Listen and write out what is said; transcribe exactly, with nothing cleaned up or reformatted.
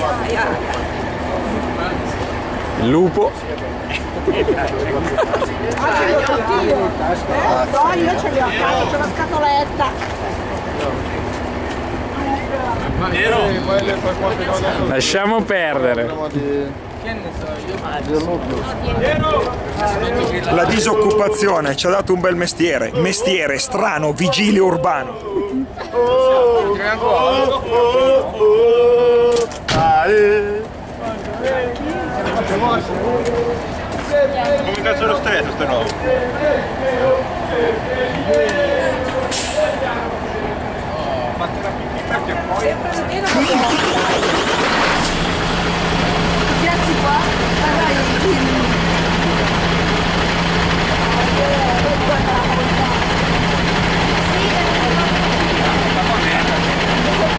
Il lupo. No, io ce li ho a casa, c'è una scatoletta. Lasciamo perdere. La disoccupazione ci ha dato un bel mestiere, mestiere strano, vigile urbano. Come cazzo lo stretto sto nuovo? Fate la pipì perché poi... Grazie qua.